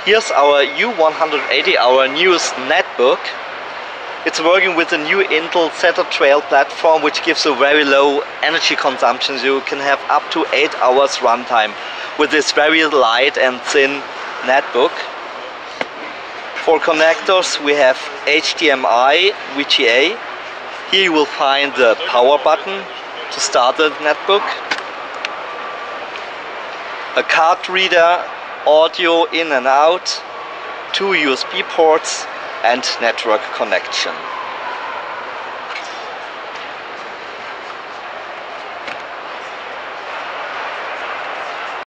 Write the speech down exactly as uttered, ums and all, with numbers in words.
Here's our U one eighty, our newest netbook. It's working with the new Intel Zeta Trail platform, which gives a very low energy consumption. You can have up to eight hours runtime with this very light and thin netbook. For connectors we have H D M I, V G A. Here you will find the power button to start the netbook. A card reader, audio in and out, two U S B ports and network connection.